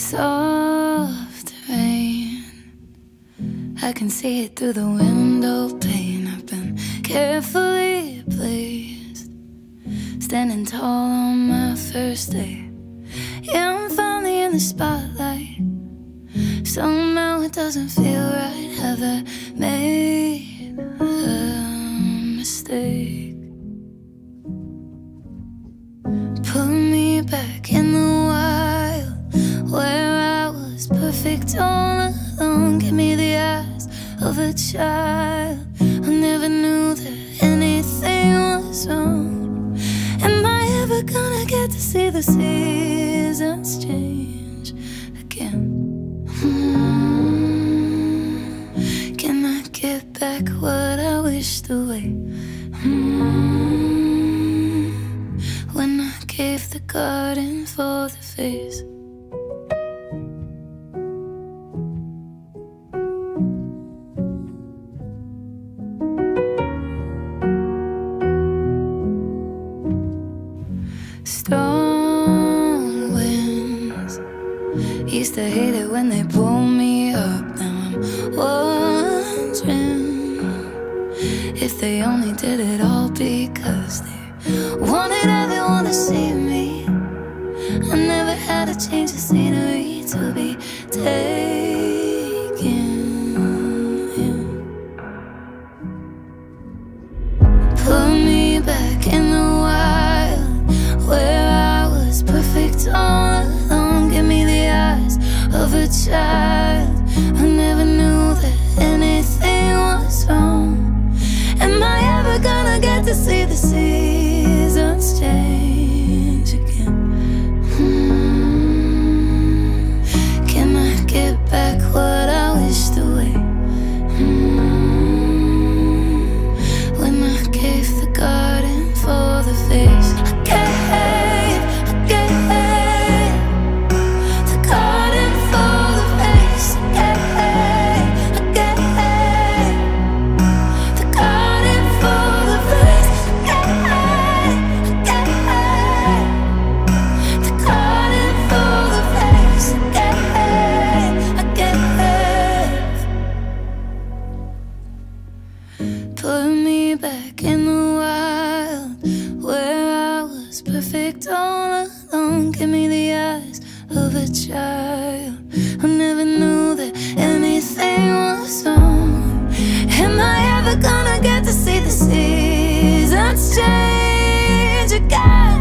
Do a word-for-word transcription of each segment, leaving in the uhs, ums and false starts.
Soft rain, I can see it through the window pane. I've been carefully placed, standing tall on my first day. Yeah, I'm finally in the spotlight. Somehow it doesn't feel right. Have I made a mistake? Put me back in the wild, where I was perfect all alone. Give me the eyes of a child. I never knew that anything was wrong. Am I ever gonna get to see the seasons change again? Hmm. Can I get back what I wished away? Hmm. When I gave the garden for the vase. Strong winds, used to hate it when they pull me up. Now I'm wondering if they only did it all because they wanted everyone to see me. I never had to change the scenery to be taken in. Put me back in the wild, where I was perfect all alone. Give me the eyes of a child. I never knew that anything was wrong. Am I ever gonna get to see the seasons change again? Hmm. Can I get back what I wished away? Hmm. When I gave the garden for the vase, I gave, I gave the garden for the vase. I gave, I gave the garden for the vase. I gave, I gave the garden for the vase. I gave, I gave. Put me back in the wild, where I was perfect all alone. Give me the eyes of a child. I never knew that anything was wrong. Am I ever gonna get to see the seasons change again?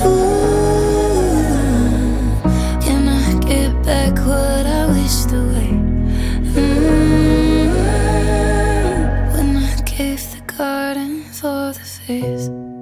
Ooh, can I get back what I wished away? Mm, when I gave the garden for the vase.